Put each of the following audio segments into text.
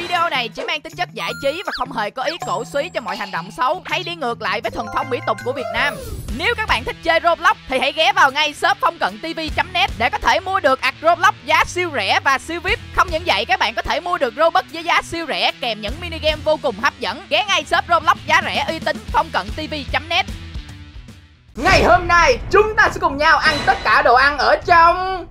Video này chỉ mang tính chất giải trí và không hề có ý cổ suý cho mọi hành động xấu hay đi ngược lại với thuần phong mỹ tục của Việt Nam. Nếu các bạn thích chơi Roblox thì hãy ghé vào ngay shop phongcận.tv.net để có thể mua được ạc Roblox giá siêu rẻ và siêu VIP. Không những vậy, các bạn có thể mua được Robux với giá siêu rẻ kèm những mini game vô cùng hấp dẫn. Ghé ngay shop Roblox giá rẻ uy tín phongcận.tv.net. Ngày hôm nay chúng ta sẽ cùng nhau ăn tất cả đồ ăn ở trong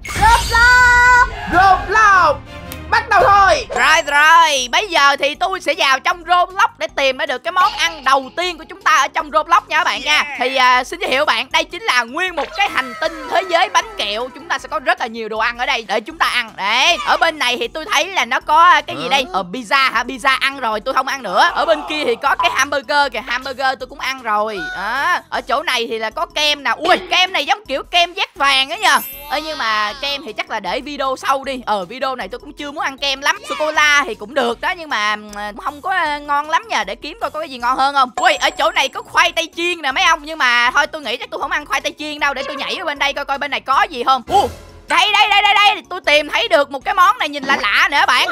Roblox. Bắt đầu thôi. Rồi, bây giờ thì tôi sẽ vào trong Roblox để tìm ra được cái món ăn đầu tiên của chúng ta ở trong Roblox nha các bạn nha. Thì xin giới thiệu bạn, đây chính là nguyên một cái hành tinh thế giới bánh kẹo. Chúng ta sẽ có rất là nhiều đồ ăn ở đây để chúng ta ăn. Đấy, ở bên này thì tôi thấy là nó có cái gì đây? Pizza hả? Pizza ăn rồi, tôi không ăn nữa. Ở bên kia thì có cái hamburger kìa, hamburger tôi cũng ăn rồi. Ở chỗ này thì là có kem nè. Ui, kem này giống kiểu kem dát vàng á nhờ. Nhưng mà kem thì chắc là để video sau đi. Video này tôi cũng chưa muốn ăn kem lắm. Sô-cô-la thì cũng được đó, nhưng mà không có ngon lắm nha. Để kiếm coi có cái gì ngon hơn không. Ui, ở chỗ này có khoai tây chiên nè mấy ông. Nhưng mà thôi tôi nghĩ chắc tôi không ăn khoai tây chiên đâu. Để tôi nhảy ở bên đây coi coi bên này có gì không. Đây, tôi tìm thấy được một cái món này nhìn lạ lạ nè các bạn.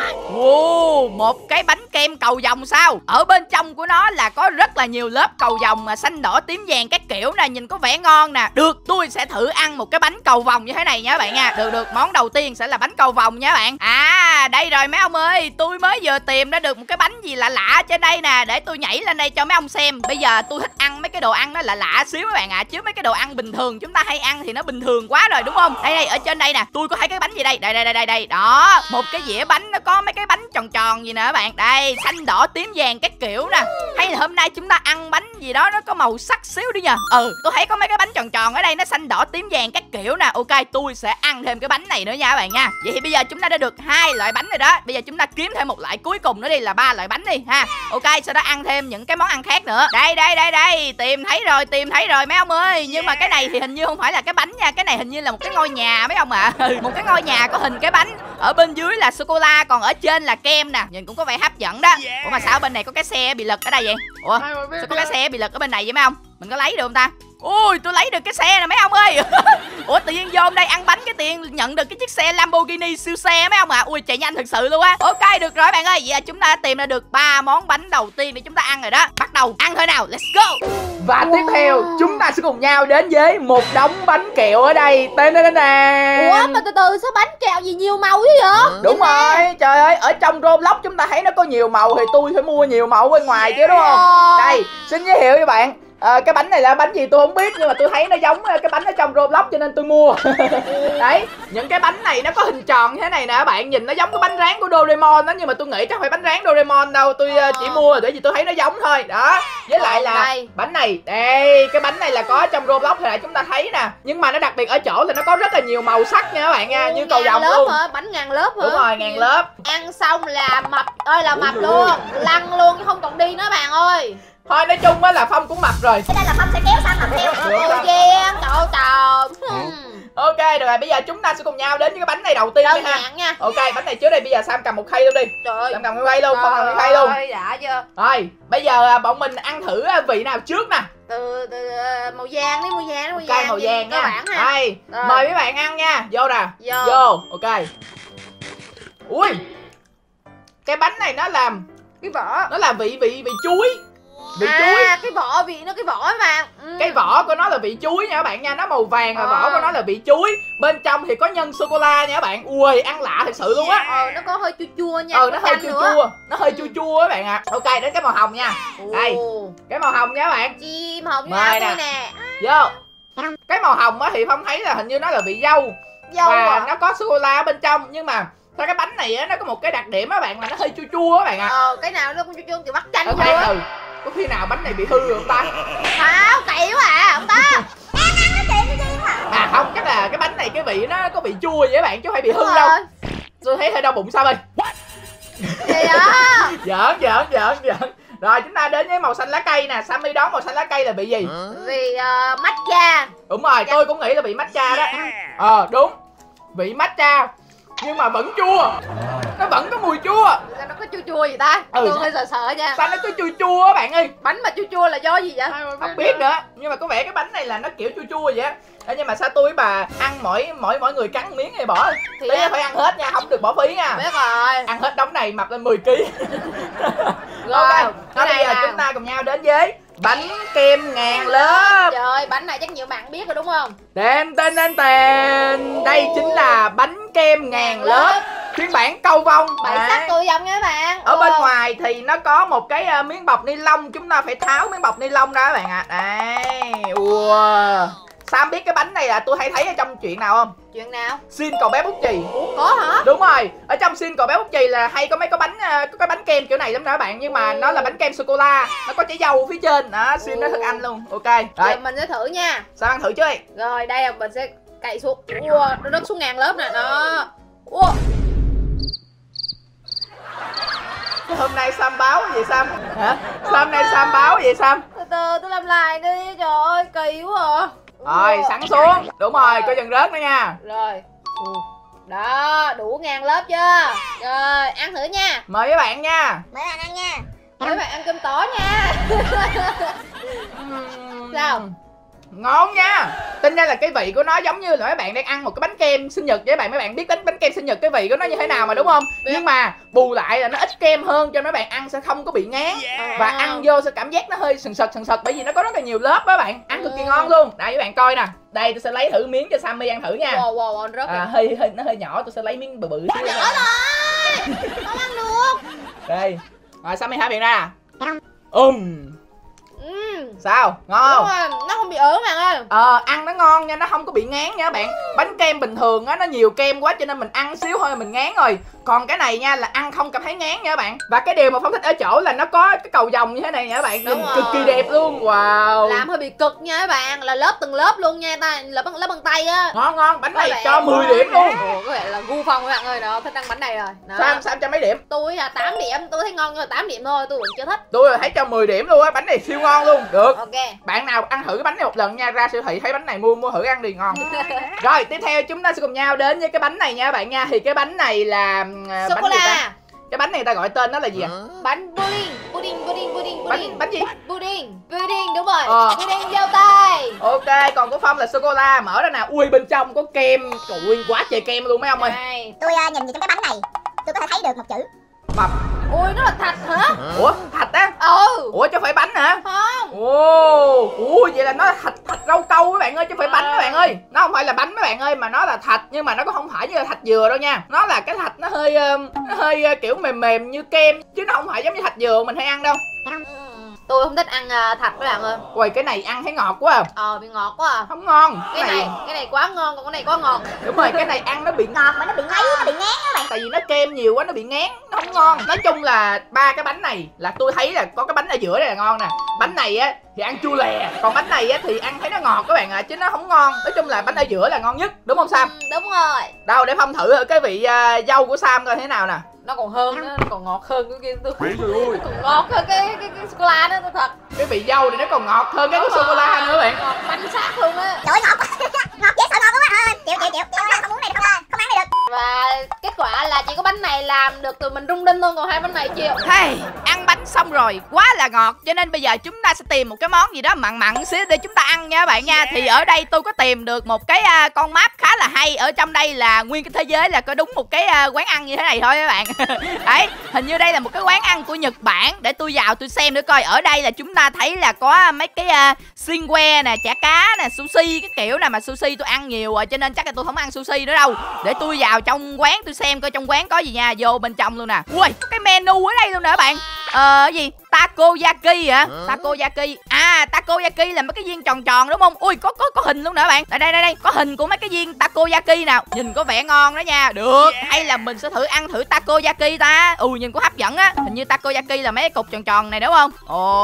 Một cái bánh kem cầu vồng sao. Ở bên trong của nó là có rất là nhiều lớp cầu vồng mà xanh đỏ tím vàng các kiểu nè, nhìn có vẻ ngon nè. Được, tôi sẽ thử ăn một cái bánh cầu vồng như thế này nha các bạn nha. Được, món đầu tiên sẽ là bánh cầu vồng nha các bạn. Đây rồi mấy ông ơi, tôi mới vừa tìm ra được một cái bánh gì lạ lạ trên đây nè. Để tôi nhảy lên đây cho mấy ông xem. Bây giờ tôi thích ăn mấy cái đồ ăn nó lạ lạ xíu các bạn ạ. Chứ mấy cái đồ ăn bình thường chúng ta hay ăn thì nó bình thường quá rồi đúng không. Đây, ở trên đây nè, tôi có thấy cái bánh gì đây. Đây, đó, một cái dĩa bánh nó có mấy cái bánh tròn tròn gì nè các bạn. Đây, xanh đỏ tím vàng các kiểu nè. Hay là hôm nay chúng ta ăn bánh gì đó nó có màu sắc xíu đi nhờ. Tôi thấy có mấy cái bánh tròn tròn ở đây nó xanh đỏ tím vàng các kiểu nè. Ok, tôi sẽ ăn thêm cái bánh này nữa nha các bạn nha. Vậy thì bây giờ chúng ta đã được 2 loại bánh rồi đó. Bây giờ chúng ta kiếm thêm một loại cuối cùng nữa đi, là 3 loại bánh đi ha. Ok, sau đó ăn thêm những cái món ăn khác nữa. Đây, tìm thấy rồi mấy ông ơi. Nhưng mà cái này thì hình như không phải là cái bánh nha. Cái này hình như là một cái ngôi nhà mấy ông ạ. Một cái ngôi nhà có hình cái bánh. Ở bên dưới là sô-cô-la, còn ở trên là kem nè. Nhìn cũng có vẻ hấp dẫn đó. Ủa mà sao bên này có cái xe bị lật ở đây vậy? Ủa, sao có cái xe bị lật ở bên này vậy mấy ông? Mình có lấy được không ta? Ui, tôi lấy được cái xe nè mấy ông ơi. Ủa, tự nhiên vô đây ăn bánh cái tiền nhận được cái chiếc xe Lamborghini siêu xe mấy ông ạ. Ui, chạy nhanh thật sự luôn á. Ok, được rồi bạn ơi. Vậy chúng ta đã tìm ra được 3 món bánh đầu tiên để chúng ta ăn rồi đó. Bắt đầu ăn thôi nào, let's go. Và tiếp theo chúng ta sẽ cùng nhau đến với một đống bánh kẹo ở đây. Tên đây nè. Ủa mà từ từ, sao bánh kẹo gì nhiều màu dữ vậy? Đúng rồi, trời ơi, ở trong Roblox chúng ta thấy nó có nhiều màu thì tôi phải mua nhiều màu bên ngoài chứ đúng không? Đây, xin giới thiệu với bạn. Cái bánh này là bánh gì tôi không biết, nhưng mà tôi thấy nó giống cái bánh ở trong Roblox cho nên tôi mua. Đấy, những cái bánh này nó có hình tròn như thế này nè các bạn, nhìn nó giống cái bánh rán của Doraemon đó, nhưng mà tôi nghĩ chắc phải bánh rán Doraemon đâu, tôi chỉ mua để vì tôi thấy nó giống thôi. Đó, với lại là bánh này, đây, cái bánh này là có trong Roblox thì lại chúng ta thấy nè, nhưng mà nó đặc biệt ở chỗ là nó có rất là nhiều màu sắc nha các bạn nha, như cầu vồng luôn. Bánh ngàn lớp hả? Đúng rồi, ngàn lớp. Ăn xong là mập ơi là mập luôn, lăn luôn chứ không còn đi nữa bạn ơi. Thôi nói chung á là Phong cũng mập rồi. Cái đây là Phong sẽ kéo sang mập theo. Trời. Ok, được rồi, bây giờ chúng ta sẽ cùng nhau đến với cái bánh này đầu tiên đi ha. Nha. Ok, bánh này trước đây, bây giờ Sam cầm một khay luôn đi. Trời. Sam cầm một khay luôn, Phong cầm một khay luôn. Đã chưa? Rồi, bây giờ bọn mình ăn thử vị nào trước nè. Từ màu vàng đi, màu vàng. Ok, màu vàng nha. Đây, mời mấy bạn ăn nha. Vô nè. Vô. Ok. Ui. Cái bánh này nó làm cái vỏ. Nó là vị chuối. Vị chuối. Cái vỏ vị nó cái vỏ mà. Cái vỏ của nó là vị chuối nha các bạn nha, nó màu vàng và vỏ của nó là vị chuối. Bên trong thì có nhân sô cô la nha các bạn. Ui, ăn lạ thật sự luôn á. Nó có hơi chua chua nha. Nó hơi chua chua. Nó hơi chua chua các bạn ạ. Ok, đến cái màu hồng nha. Đây. Cái màu hồng nha các bạn. Chim hồng như áo tôi nè. Vô. Cái màu hồng á thì Phong thấy là hình như nó là vị dâu. Và nó có sô cô la ở bên trong, nhưng mà sao cái bánh này á nó có một cái đặc điểm á bạn, là nó hơi chua chua á bạn ạ. Cái nào nó cũng chua chua kiểu bắt chanh thôi. Có khi nào bánh này bị hư rồi không ta? Không, kỳ quá à, không ta. Không, chắc là cái bánh này cái vị nó có vị chua vậy các bạn, chứ không phải bị hư đâu. Tôi thấy hơi đau bụng sao ơi. Gì đó? Giỡn. Rồi chúng ta đến với màu xanh lá cây nè. Sammy đoán màu xanh lá cây là vị gì? Vị matcha. Đúng rồi, tôi cũng nghĩ là vị matcha đó. Đúng, vị matcha. Nhưng mà vẫn chua. Nó vẫn có mùi chua. Nó có chua chua vậy ta? Ừ, Tôi hơi sợ nha. sao nó cứ chua chua á bạn ơi? Bánh mà chua là do gì vậy? Không biết nữa, nhưng mà có vẻ cái bánh này là nó kiểu chua chua vậy á. Nhưng mà sao tôi với bà ăn mỗi người cắn miếng thì bỏ. Thì Tí phải ăn hết nha, không được bỏ phí nha. biết rồi. Ăn hết đống này mập lên 10 kg. Rồi, Ok, cái bây này giờ là chúng ta cùng nhau đến với bánh kem ngàn lớp. trời ơi, bánh này chắc nhiều bạn biết rồi đúng không? Tên tên tên tên. Đây chính là bánh kem ngàn lớp phiên bản câu vong. Bảy sắc tôi dòng nha các bạn. Ở bên ngoài thì nó có một cái miếng bọc ni lông, chúng ta phải tháo miếng bọc ni lông ra các bạn ạ. Đây. Wow. Sam biết cái bánh này là tôi hay thấy ở trong chuyện nào không? Chuyện nào? Xin cậu bé bút chì. Ủa có hả? Đúng rồi, ở trong xin cậu bé bút chì là hay có mấy cái bánh kem kiểu này lắm đó các bạn, nhưng mà nó là bánh kem sô cô la, nó có trái dâu phía trên đó. Xin nó thức ăn luôn. Ok Rồi rồi, mình sẽ thử nha. sao ăn thử chứ đi. Rồi đây là mình sẽ cày xuống. Ua, nó rớt xuống ngàn lớp nè đó. Ua. Hôm nay Sam báo gì Sam? Hả? Sao hôm nay Sam báo gì Sam? Từ từ tôi làm lại đi. Trời ơi kỳ quá à. Rồi Ua. sẵn xuống. Đúng rồi, có dần rớt nữa nha. Rồi. Đó, đủ ngàn lớp chưa? Rồi, ăn thử nha. Mời các bạn nha. Mấy bạn ăn nha. Mấy bạn ăn cơm tỏi nha. Sao? Ngon nha. Tính ra là cái vị của nó giống như là mấy bạn đang ăn một cái bánh kem sinh nhật với bạn. Mấy bạn biết bánh kem sinh nhật cái vị của nó như thế nào mà đúng không? Biết. Nhưng mà bù lại là nó ít kem hơn cho mấy bạn ăn sẽ không có bị ngán. Và ăn vô sẽ cảm giác nó hơi sần sật bởi vì nó có rất là nhiều lớp đó bạn. Ăn cực kỳ ngon luôn. Đây các bạn coi nè. Đây tôi sẽ lấy thử miếng cho Sammy ăn thử nha. Wow, rớt rồi. Nó hơi nhỏ, tôi sẽ lấy miếng bự bự xíu. Nhỏ rồi. Không ăn được. Đây. Rồi Sammy há miệng ra. Sao? Ngon Đúng không? rồi, nó không bị ớn bạn ơi. Ăn nó ngon nha, nó không có bị ngán nha các bạn. Bánh kem bình thường á, nó nhiều kem quá cho nên mình ăn xíu thôi mình ngán rồi. Còn cái này nha là ăn không cảm thấy ngán nha các bạn. Và cái điều mà Phong thích ở chỗ là nó có cái cầu vồng như thế này nha các bạn. Nhìn cực kỳ đẹp luôn. Wow. Làm hơi bị cực nha các bạn, là lớp từng lớp luôn nha ta, lớp bằng tay á. Ngon, bánh này cho 10 điểm luôn. Ồ, có vẻ là gu Phong các bạn ơi, đó, thích ăn bánh này rồi. Đó. Sam cho mấy điểm? Tôi là 8 điểm, tôi thấy ngon nhưng mà 8 điểm thôi, tôi vẫn chưa thích. Tôi thấy cho 10 điểm luôn á, bánh này siêu ngon luôn. Được. Ok. Bạn nào ăn thử cái bánh này một lần nha, ra siêu thị thấy bánh này mua thử ăn đi ngon. Rồi, tiếp theo chúng ta sẽ cùng nhau đến với cái bánh này nha các bạn nha. Thì cái bánh này là Sô cô la. Cái bánh này người ta gọi tên nó là gì ạ? Bánh pudding. Bánh gì? Pudding, đúng rồi. Pudding dâu tây. Ok, còn của Phong là sô cô la. Mở ra nào. Ui, bên trong có kem. Trời, quá trời kem luôn mấy ông ơi. Đây. Tôi nhìn vào trong cái bánh này, tôi có thể thấy được một chữ Mập. Ui, nó là thạch hả? Ủa, thạch á? Ủa, chứ phải bánh hả? Không. Ủa, vậy là nó là thạch rau câu các bạn ơi, chứ phải bánh các bạn ơi. Nó không phải là bánh các bạn ơi, mà nó là thạch. Nhưng mà nó cũng không phải như là thạch dừa đâu nha. Nó là cái thạch nó hơi kiểu mềm như kem, chứ nó không phải giống như thạch dừa mình hay ăn đâu. Tôi không thích ăn thạch các bạn ơi. Ui, cái này ăn thấy ngọt quá à. Bị ngọt quá à. Không ngon. Cái này quá ngon, còn cái này quá ngọt. Đúng rồi, cái này ăn nó bị ngọt mà nó bị ngấy, nó bị ngán á bạn. tại vì nó kem nhiều quá nó bị ngán, nó không ngon. Nói chung là ba cái bánh này là tôi thấy là có cái bánh ở giữa này là ngon nè. Bánh này á thì ăn chua lè, còn bánh này á thì ăn thấy nó ngọt các bạn ạ, chứ nó không ngon. Nói chung là bánh ở giữa là ngon nhất, đúng không Sam? Đúng rồi. Đâu để Phong thử cái vị dâu của Sam coi thế nào nè. Nó còn hơn, nó còn ngọt hơn cái kia. Tôi còn ngọt hơn cái sô cô la đó, tôi thật. Cái vị dâu thì nó còn ngọt hơn cái sô cô la nữa bạn. Ngọt bánh xác luôn á. Trời ơi, ngọt quá. Ngọt dễ sợ ngọt quá. Chịu. Không muốn này, không ăn này được. Và kết quả là chỉ có bánh này làm được tụi mình rung đinh thôi, còn hai bánh này chịu. Hey, ăn bánh xong rồi quá là ngọt, cho nên bây giờ chúng ta sẽ tìm một cái món gì đó mặn xíu để chúng ta ăn nha các bạn nha. Thì ở đây tôi có tìm được một cái con map khá là hay. Ở trong đây là nguyên cái thế giới là có đúng một cái quán ăn như thế này thôi các bạn. Đấy, hình như đây là một cái quán ăn của Nhật Bản. Để tôi vào tôi xem nữa coi. Ở đây là chúng ta thấy là có mấy cái xiên que nè, chả cá nè, sushi cái kiểu nè. Mà sushi tôi ăn nhiều rồi cho nên chắc là tôi không ăn sushi nữa đâu. Để tôi vào trong quán tôi xem coi trong quán có gì nha. Vô bên trong luôn nè. Ui, có cái menu ở đây luôn nè các bạn. Gì? Takoyaki hả? Takoyaki. À, takoyaki là mấy cái viên tròn tròn đúng không? Ui, có hình luôn nè các bạn. Đây, có hình của mấy cái viên takoyaki nào. Nhìn có vẻ ngon đó nha. Được, hay là mình sẽ thử ăn thử takoyaki ta. Nhìn có hấp dẫn á. Hình như takoyaki là mấy cái cục tròn tròn này đúng không?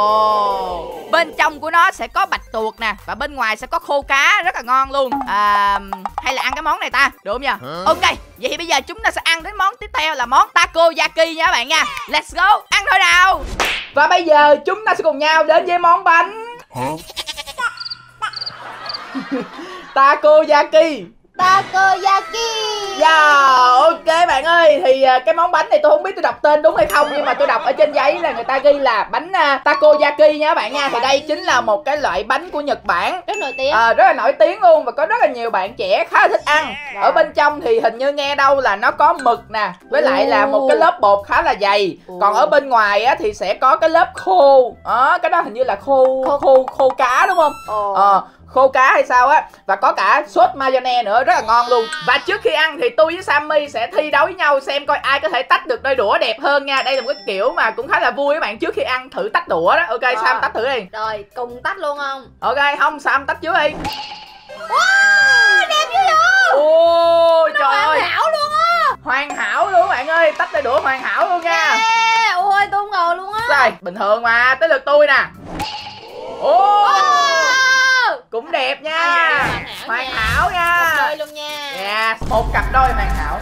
Ồ. Bên trong của nó sẽ có bạch tuộc nè, và bên ngoài sẽ có khô cá, rất là ngon luôn. Hay là ăn cái món này ta, được không nhỉ? Ok, vậy thì bây giờ chúng ta sẽ ăn đến món tiếp theo là món takoyaki nha các bạn nha. Let's go, ăn thôi nào. Và bây giờ chúng ta sẽ cùng nhau đến với món bánh takoyaki. Takoyaki. Yeah, ok bạn ơi. Thì cái món bánh này tôi không biết tôi đọc tên đúng hay không, nhưng mà tôi đọc ở trên giấy là người ta ghi là bánh takoyaki nha các bạn nha. Thì đây chính là một cái loại bánh của Nhật Bản, Rất nổi tiếng. rất là nổi tiếng luôn, và có rất là nhiều bạn trẻ khá là thích ăn. Ở bên trong thì hình như nghe đâu là nó có mực nè, với lại là một cái lớp bột khá là dày. Còn ở bên ngoài á thì sẽ có cái lớp khô. Cái đó hình như là khô cá đúng không? Khô cá hay sao á, và có cả sốt mayonnaise nữa, rất là ngon luôn. Và trước khi ăn thì tôi với Sammy sẽ thi đấu với nhau xem coi ai có thể tách được đôi đũa đẹp hơn nha. Đây là một cái kiểu mà cũng khá là vui các bạn, trước khi ăn thử tách đũa đó. Ok, Sam tách thử đi. Rồi, cùng tách luôn không? Ok, không, Sam tách trước đi. Wow, đẹp dữ vậy. Ôi trời ơi, Hoàn hảo luôn á. hoàn hảo luôn bạn ơi, tách đôi đũa hoàn hảo luôn nha. Ôi, tôi không ngờ luôn á. Rồi, bình thường mà, tới lượt tôi nè. Cũng đẹp nha. Hoàn hảo nha. Một đôi luôn nha. Yeah, một cặp đôi hoàn hảo.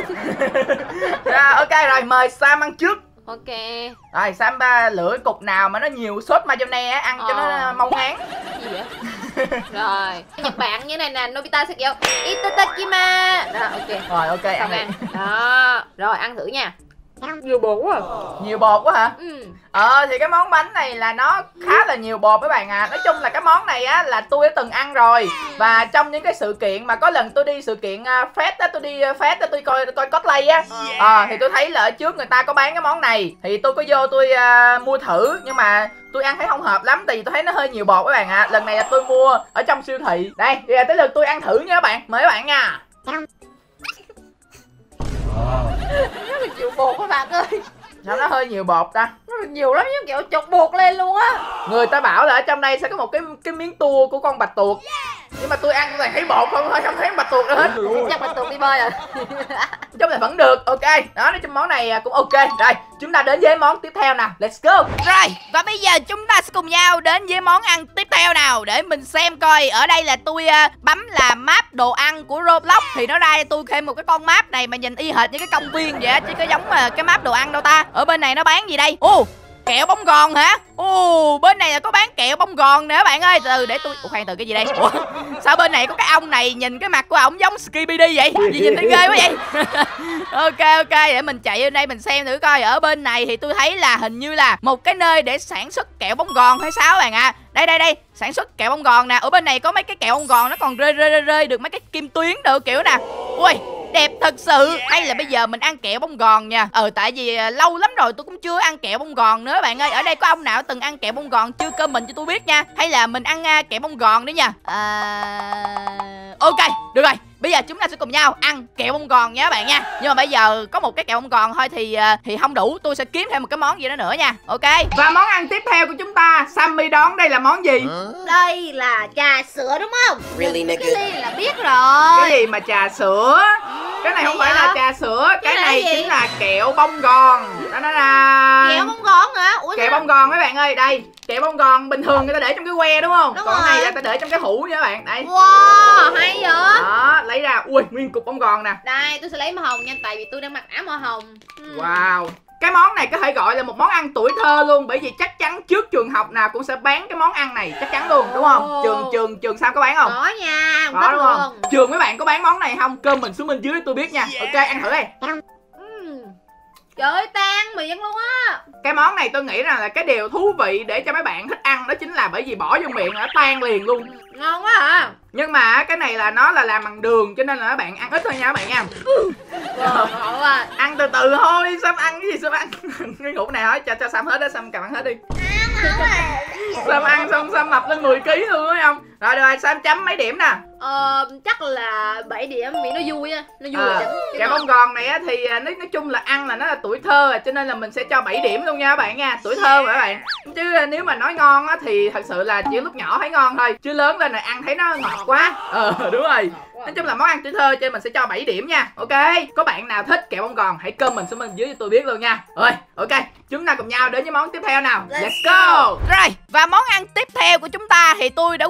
Ok rồi, mời Sam ăn trước. Ok. Rồi, Sam lựa cục nào mà nó nhiều sốt mayonnaise á, ăn cho nó mau ngán. Gì vậy? Rồi, Nhật Bản như này nè, Nobita sẽ kiểu Itatakima. Đó, ok. Rồi, ok, Xong ăn đi. ăn. Đó, rồi ăn thử nha. Nhiều bột quá. Nhiều bột quá hả? Ừ. Thì cái món bánh này là nó khá là nhiều bột các bạn à. Nói chung là cái món này á là tôi đã từng ăn rồi. Và trong những cái sự kiện mà có lần tôi đi sự kiện Fest á, tôi đi Fest á, tôi coi cosplay á. Thì tôi thấy là ở trước người ta có bán cái món này. Thì tôi có vô tôi mua thử, nhưng mà tôi ăn thấy không hợp lắm, tại vì tôi thấy nó hơi nhiều bột các bạn ạ. Lần này là tôi mua ở trong siêu thị. Đây, bây giờ tới lượt tôi ăn thử nha các bạn. Mời các bạn nha. Rất là nhiều bột các bạn ơi. Sao nó hơi nhiều bột ta? Rất là nhiều lắm, giống kiểu chọc bột lên luôn á. Người ta bảo là ở trong đây sẽ có một cái miếng tua của con bạch tuộc. Nhưng mà tôi ăn tôi thấy bột không thôi, không thấy bạch tuộc nữa hết. Chắc bạch tuộc đi bơi à. Chung là vẫn được, ok. Đó, nói chung món này cũng ok. Rồi, chúng ta đến với món tiếp theo nào. Let's go. Rồi, và bây giờ chúng ta sẽ cùng nhau đến với món ăn tiếp theo nào, để mình xem coi. Ở đây là tôi bấm là map đồ ăn của Roblox, thì nó ra cho tôi thêm một cái con map này mà nhìn y hệt như cái công viên vậy á, chứ có giống cái map đồ ăn đâu ta. Ở bên này nó bán gì đây? Kẹo bông gòn hả? Bên này là có bán kẹo bông gòn nè các bạn ơi. Từ để tôi khoan, từ cái gì đây? Sao bên này có cái ông này nhìn cái mặt của ổng giống Skibidi vậy? Gì nhìn thấy ghê quá vậy? Ok, để mình chạy lên đây mình xem thử coi. Ở bên này thì tôi thấy là hình như là một cái nơi để sản xuất kẹo bông gòn hay sao các bạn ạ. Đây, sản xuất kẹo bông gòn nè. Ở bên này có mấy cái kẹo bông gòn nó còn rơi được mấy cái kim tuyến được kiểu nè. Ui, đẹp thật sự. Hay là bây giờ mình ăn kẹo bông gòn nha. Tại vì lâu lắm rồi tôi cũng chưa ăn kẹo bông gòn nữa bạn ơi. Ở đây có ông nào từng ăn kẹo bông gòn chưa, comment cho tôi biết nha. Hay là mình ăn kẹo bông gòn đấy nha. Ok, được rồi. Bây giờ chúng ta sẽ cùng nhau ăn kẹo bông gòn nha các bạn nha. Nhưng mà bây giờ có một cái kẹo bông gòn thôi thì không đủ. Tôi sẽ kiếm thêm một cái món gì đó nữa nha. Ok. Và món ăn tiếp theo của chúng ta, Sammy đoán đây là món gì? Đây là trà sữa đúng không? Really, Cái nigga? ly là biết rồi. Cái gì mà trà sữa? Cái này không phải là trà sữa. Cái Cái này này gì? chính là kẹo bông gòn. Đó là Kẹo bông gòn hả? Ủa kẹo sao? bông gòn các bạn ơi. Đây, kẹo bông gòn bình thường người ta để trong cái que đúng không? Đúng Còn cái này rồi. là ta để trong cái hũ nha các bạn. Đây. Wow, hay vậy. Đó, lấy ra. Ui, nguyên cục bông gòn nè. Đây, tôi sẽ lấy màu hồng nha, tại vì tôi đang mặc áo màu hồng. Wow. Cái món này có thể gọi là một món ăn tuổi thơ luôn, bởi vì chắc chắn trước trường học nào cũng sẽ bán cái món ăn này, chắc chắn luôn đúng không? Trường sao có bán không? Có nha, Có đúng không? Trường mấy bạn có bán món này không? Comment xuống bên dưới để tôi biết nha. Ok, ăn thử đi. Trời ơi, tan miệng luôn á. Cái món này tôi nghĩ rằng là cái điều thú vị để cho mấy bạn thích ăn đó chính là bởi vì bỏ vô miệng nó tan liền luôn. Ngon quá à. Nhưng mà cái này là nó là làm bằng đường, cho nên là các bạn ăn ít thôi nha các bạn nha. Ngon quá. Ăn từ từ thôi, Sam ăn cái gì Sam ăn. Cái ngủ này hỏi cho Sam hết đó, Sam cầm ăn hết đi. Sam ăn xong Sam mập lên 10 kg luôn phải không? Rồi Sam chấm mấy điểm nè? Chắc là 7 điểm, vì nó vui á. Nó vui là chấm. Kẹo bông gòn này á thì nói chung là ăn là nó là tuổi thơ, cho nên là mình sẽ cho 7 điểm luôn nha các bạn nha. Tuổi thơ mà các bạn. Chứ nếu mà nói ngon á thì thật sự là chỉ lúc nhỏ thấy ngon thôi, chứ lớn lên là ăn thấy nó ngọt quá. Đúng rồi. Nói chung là món ăn tuổi thơ cho nên mình sẽ cho 7 điểm nha. Ok. Có bạn nào thích kẹo bông gòn hãy comment xuống bên dưới cho tôi biết luôn nha. Rồi, ok. Chúng ta cùng nhau đến với món tiếp theo nào. Let's go. Rồi, và món ăn tiếp theo của chúng ta thì tôi đã quyết định tôi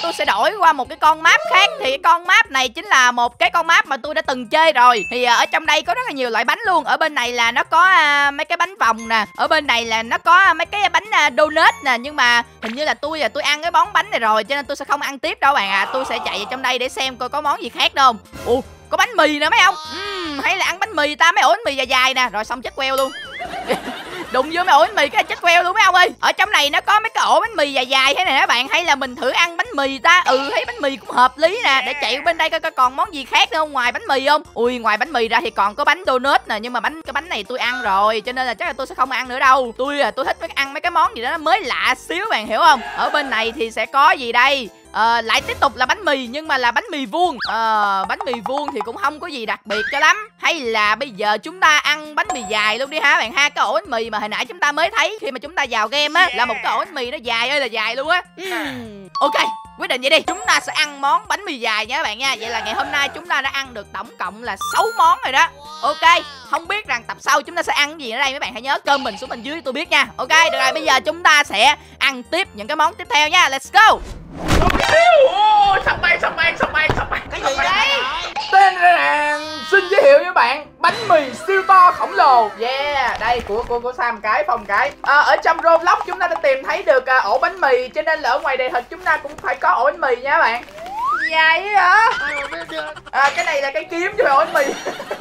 tôi sẽ đổi qua một cái con map khác. Thì cái con map này chính là một cái con map mà tôi đã từng chơi rồi. Thì ở trong đây có rất là nhiều loại bánh luôn. Ở bên này là nó có mấy cái bánh vòng nè. Ở bên này là nó có mấy cái bánh donut nè. Nhưng mà hình như là tôi ăn cái món bánh này rồi, cho nên tôi sẽ không ăn tiếp đâu bạn ạ. Tôi sẽ chạy vào trong đây để xem coi có món gì khác đâu. Ủa, có bánh mì nè mấy ông. Hay là ăn bánh mì ta, mấy ổ bánh mì dài dài nè. Rồi xong chết queo luôn. Đụng vô mấy ổ bánh mì cái chết queo luôn mấy ông ơi. Ở trong này nó có mấy cái ổ bánh mì dài dài thế này các bạn. Hay là mình thử ăn bánh mì ta. Thấy bánh mì cũng hợp lý nè. Để chạy bên đây coi còn món gì khác nữa không ngoài bánh mì không. Ui, ngoài bánh mì ra thì còn có bánh donut nè. Nhưng mà cái bánh này tôi ăn rồi, cho nên là chắc là tôi sẽ không ăn nữa đâu. Tôi thích ăn mấy cái món gì đó nó mới lạ xíu, bạn hiểu không. Ở bên này thì sẽ có gì đây. Lại tiếp tục là bánh mì, nhưng mà là bánh mì vuông. Bánh mì vuông thì cũng không có gì đặc biệt cho lắm. Hay là bây giờ chúng ta ăn bánh mì dài luôn đi hả bạn ha. Cái ổ bánh mì mà hồi nãy chúng ta mới thấy khi mà chúng ta vào game á, là một cái ổ bánh mì nó dài ơi là dài luôn á. Ok, quyết định vậy đi. Chúng ta sẽ ăn món bánh mì dài nha các bạn nha. Vậy là ngày hôm nay chúng ta đã ăn được tổng cộng là 6 món rồi đó. Ok, không biết rằng tập sau chúng ta sẽ ăn gì ở đây, mấy bạn hãy nhớ comment xuống bên dưới tôi biết nha. Ok, được rồi, bây giờ chúng ta sẽ ăn tiếp những cái món tiếp theo nha. Let's go. Sắp bay. Cái gì đấy? Tên là xin giới thiệu với bạn bánh mì siêu to khổng lồ. Yeah, đây của Sam cái, Phong cái. Ở trong Roblox chúng ta đã tìm thấy được ổ bánh mì, cho nên là ở ngoài đời thực chúng ta cũng phải có ổ bánh mì nha các bạn. Dài vậy hả? Cái này là cái kiếm cho ổ bánh mì.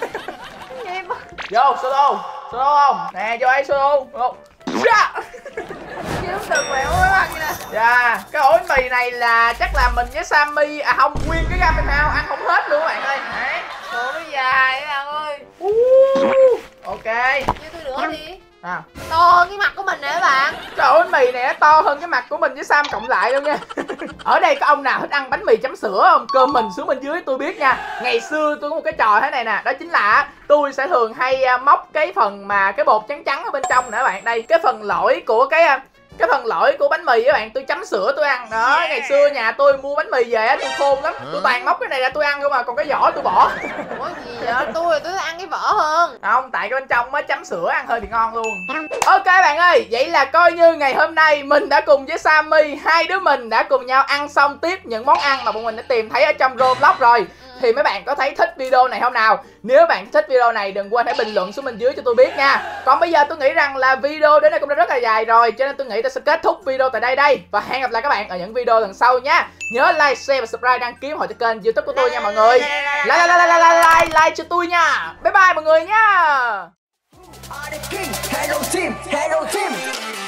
Vô solo không? Nè vô đây solo. Kiếm được quẹo quá bạn nè. Dạ, cái ổ bánh mì này là chắc là mình với Sammy không, nguyên cái Game House ăn không hết luôn các bạn ơi. Đấy. Ủa nó dài bạn ơi. Ok. Cho tôi nữa đi. To hơn cái mặt của mình nè các bạn. Cái ổ bánh mì này nó to hơn cái mặt của mình với Sam cộng lại luôn nha. Ở đây có ông nào thích ăn bánh mì chấm sữa không? Comment xuống bên dưới tôi biết nha. Ngày xưa tôi có một cái trò thế này nè. Đó chính là tôi sẽ thường hay móc cái phần mà cái bột trắng trắng ở bên trong nè các bạn. Đây, cái phần lõi của cái phần lõi của bánh mì các bạn, tôi chấm sữa tôi ăn đó. Ngày xưa nhà tôi mua bánh mì về á, tôi khôn lắm, tôi toàn móc cái này ra tôi ăn không mà, còn cái vỏ tôi bỏ. Ủa gì vậy? Tôi ăn cái vỏ hơn. Không, tại cái bên trong á chấm sữa ăn hơi bị ngon luôn. Ok bạn ơi, vậy là coi như ngày hôm nay mình đã cùng với Sammy, hai đứa mình đã cùng nhau ăn xong tiếp những món ăn mà bọn mình đã tìm thấy ở trong Roblox rồi. Thì mấy bạn có thấy thích video này không nào? Nếu bạn thích video này đừng quên hãy bình luận xuống bên dưới cho tôi biết nha. Còn bây giờ tôi nghĩ rằng là video đến đây cũng đã rất là dài rồi, cho nên tôi nghĩ tôi sẽ kết thúc video tại đây. Và hẹn gặp lại các bạn ở những video lần sau nha. Nhớ like, share và subscribe, đăng ký ủng hộ cho kênh YouTube của tôi nha mọi người. Like cho tôi nha. Bye bye mọi người nha. Hello team, hello team.